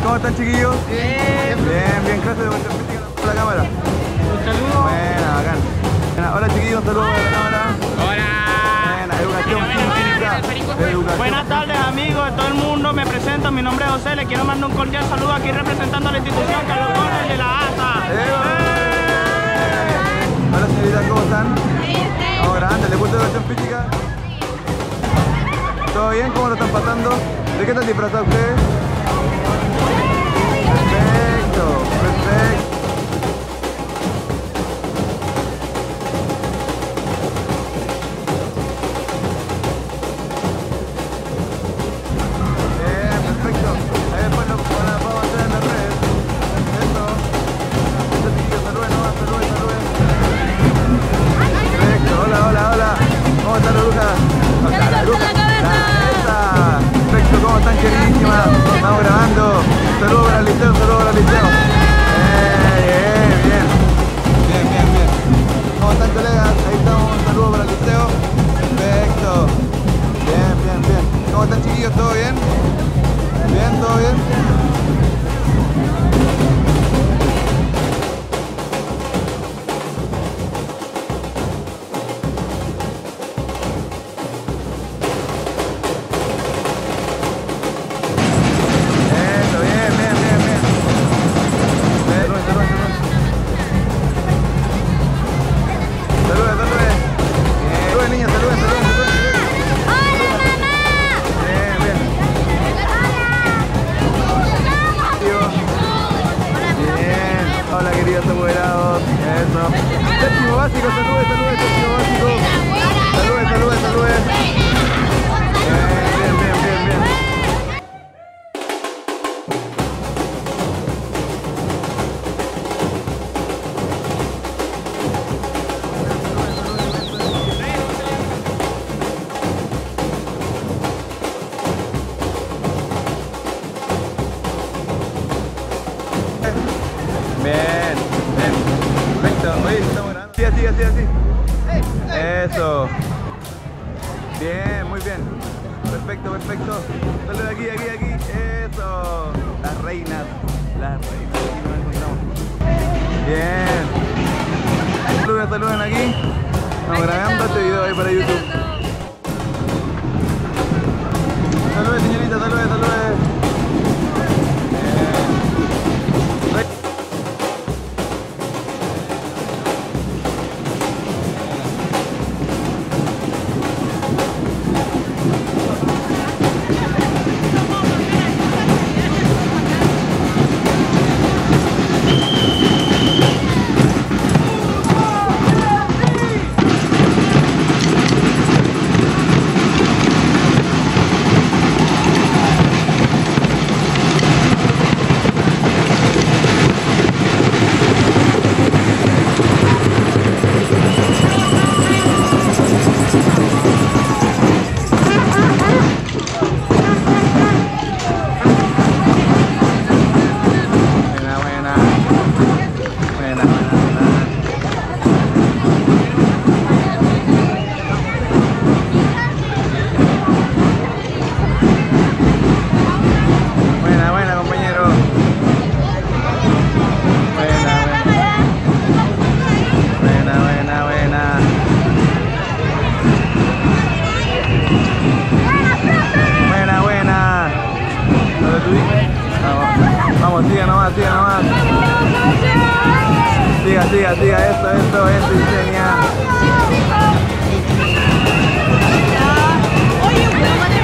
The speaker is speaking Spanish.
¿Cómo están, chiquillos? Bien, gracias por la cámara. Un saludo. Buena, bacán. Buena, hola, chiquillos, un saludo a la cámara. Hola. Buena, educación física. Buenas tardes, amigos de todo el mundo. Me presento, mi nombre es José. Le quiero mandar un cordial saludo aquí representando a la institución Carlos Gómez de la ASA. Hola, señoritas, ¿cómo están? Vamos grande, ¿le gusta educación física? ¿Todo bien? ¿Cómo lo están pasando? ¿De qué están disfrazados ustedes? Perfecto, perfecto. Bien, perfecto. Ahí después lo vamos a hacer en las redes. Eso. Eso, chiquillos, saluden nomás, saluden. Perfecto, hola. ¿Cómo está la bruja? La bruja. Perfecto, ¿cómo están, queridísimas? Estamos grabando. Saludos para el liceo, Bien. ¿Cómo están, colegas? Ahí estamos, un saludo para el liceo. Perfecto. Bien. ¿Cómo están, chiquillos? ¿Todo bien? Bien, ¿todo bien? Hola, queridos apoderados. Eso. Séptimo básico, saludos, séptimo básico. Saludos. Bien. Perfecto. Oye, estamos grabando. Sí, así. Eso. Bien, muy bien. Perfecto. Saludos aquí. Eso. Las reinas. Aquí nos encontramos. Bien. Saluden aquí. Estamos grabando este video ahí para YouTube. Saludos, señorita, saludos. Vamos, siga nomás. Siga, esto, enseña. Oye,